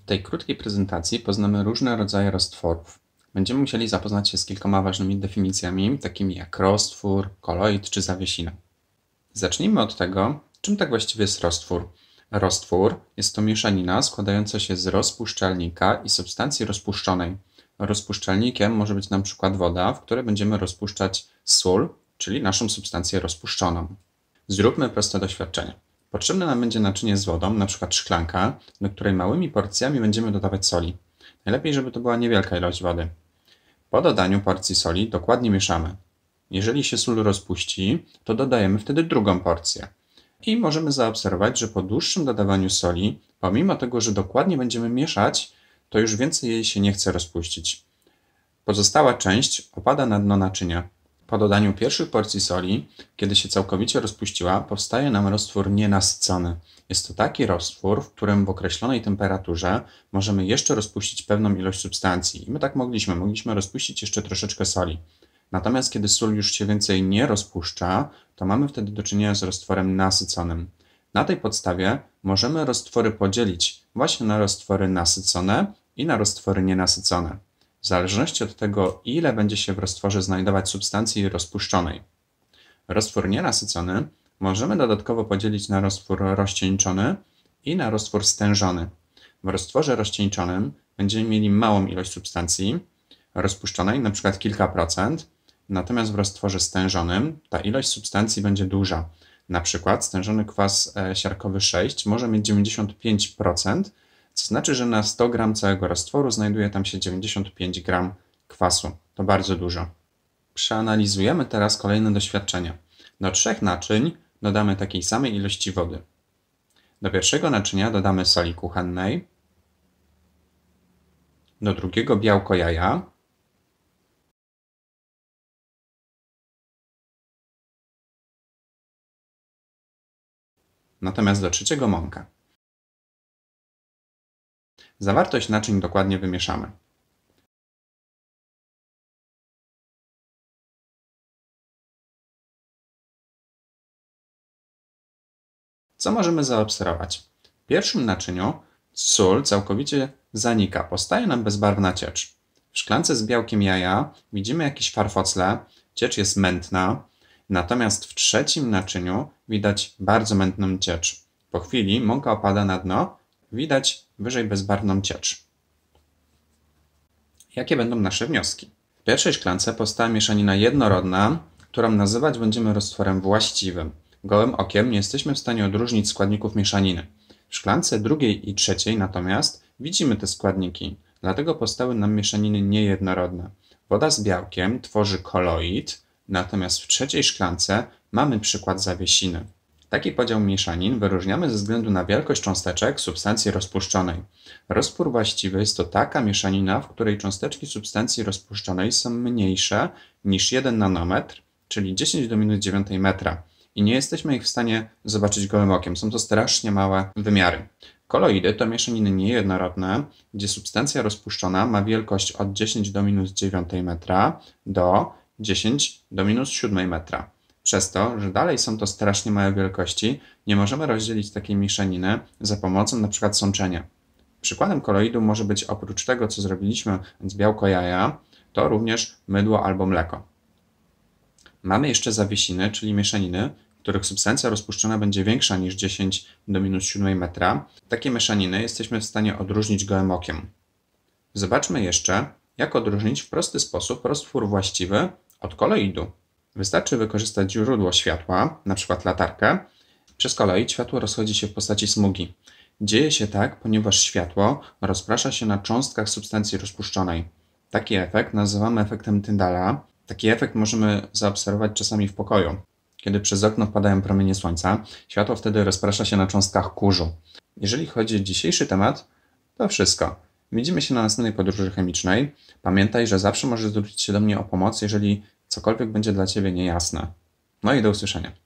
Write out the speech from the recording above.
W tej krótkiej prezentacji poznamy różne rodzaje roztworów. Będziemy musieli zapoznać się z kilkoma ważnymi definicjami, takimi jak roztwór, koloid czy zawiesina. Zacznijmy od tego, czym tak właściwie jest roztwór. Roztwór jest to mieszanina składająca się z rozpuszczalnika i substancji rozpuszczonej. Rozpuszczalnikiem może być na przykład woda, w której będziemy rozpuszczać sól, czyli naszą substancję rozpuszczoną. Zróbmy proste doświadczenie. Potrzebne nam będzie naczynie z wodą, np. szklanka, do której małymi porcjami będziemy dodawać soli. Najlepiej, żeby to była niewielka ilość wody. Po dodaniu porcji soli dokładnie mieszamy. Jeżeli się sól rozpuści, to dodajemy wtedy drugą porcję. I możemy zaobserwować, że po dłuższym dodawaniu soli, pomimo tego, że dokładnie będziemy mieszać, to już więcej jej się nie chce rozpuścić. Pozostała część opada na dno naczynia. Po dodaniu pierwszych porcji soli, kiedy się całkowicie rozpuściła, powstaje nam roztwór nienasycony. Jest to taki roztwór, w którym w określonej temperaturze możemy jeszcze rozpuścić pewną ilość substancji. I my tak mogliśmy rozpuścić jeszcze troszeczkę soli. Natomiast kiedy sól już się więcej nie rozpuszcza, to mamy wtedy do czynienia z roztworem nasyconym. Na tej podstawie możemy roztwory podzielić właśnie na roztwory nasycone i na roztwory nienasycone, w zależności od tego, ile będzie się w roztworze znajdować substancji rozpuszczonej. Roztwór nienasycony możemy dodatkowo podzielić na roztwór rozcieńczony i na roztwór stężony. W roztworze rozcieńczonym będziemy mieli małą ilość substancji rozpuszczonej, np. kilka procent, natomiast w roztworze stężonym ta ilość substancji będzie duża. Na przykład stężony kwas siarkowy 6 może mieć 95%, co znaczy, że na 100 g całego roztworu znajduje tam się 95 g kwasu. To bardzo dużo. Przeanalizujemy teraz kolejne doświadczenia. Do 3 naczyń dodamy takiej samej ilości wody. Do pierwszego naczynia dodamy soli kuchennej, do drugiego białko jaja, natomiast do trzeciego mąkę. Zawartość naczyń dokładnie wymieszamy. Co możemy zaobserwować? W pierwszym naczyniu sól całkowicie zanika, powstaje nam bezbarwna ciecz. W szklance z białkiem jaja widzimy jakieś farfocle, ciecz jest mętna, natomiast w trzecim naczyniu widać bardzo mętną ciecz. Po chwili mąka opada na dno, widać wyżej bezbarwną ciecz. Jakie będą nasze wnioski? W pierwszej szklance powstała mieszanina jednorodna, którą nazywać będziemy roztworem właściwym. Gołym okiem nie jesteśmy w stanie odróżnić składników mieszaniny. W szklance drugiej i trzeciej natomiast widzimy te składniki, dlatego powstały nam mieszaniny niejednorodne. Woda z białkiem tworzy koloid, natomiast w trzeciej szklance mamy przykład zawiesiny. Taki podział mieszanin wyróżniamy ze względu na wielkość cząsteczek substancji rozpuszczonej. Roztwór właściwy jest to taka mieszanina, w której cząsteczki substancji rozpuszczonej są mniejsze niż 1 nanometr, czyli 10 do minus 9 metra. I nie jesteśmy ich w stanie zobaczyć gołym okiem. Są to strasznie małe wymiary. Koloidy to mieszaniny niejednorodne, gdzie substancja rozpuszczona ma wielkość od 10 do minus 9 metra do 10 do minus 7 metra. Przez to, że dalej są to strasznie małe wielkości, nie możemy rozdzielić takiej mieszaniny za pomocą np. sączenia. Przykładem koloidu może być oprócz tego, co zrobiliśmy z białko jaja, to również mydło albo mleko. Mamy jeszcze zawiesiny, czyli mieszaniny, w których substancja rozpuszczona będzie większa niż 10 do minus 7 metra. Takie mieszaniny jesteśmy w stanie odróżnić gołym okiem. Zobaczmy jeszcze, jak odróżnić w prosty sposób roztwór właściwy od koloidu. Wystarczy wykorzystać źródło światła, np. latarkę. Przez koloid światło rozchodzi się w postaci smugi. Dzieje się tak, ponieważ światło rozprasza się na cząstkach substancji rozpuszczonej. Taki efekt nazywamy efektem Tyndalla. Taki efekt możemy zaobserwować czasami w pokoju. Kiedy przez okno wpadają promienie słońca, światło wtedy rozprasza się na cząstkach kurzu. Jeżeli chodzi o dzisiejszy temat, to wszystko. Widzimy się na następnej podróży chemicznej. Pamiętaj, że zawsze możesz zwrócić się do mnie o pomoc, jeżeli cokolwiek będzie dla Ciebie niejasne. No i do usłyszenia.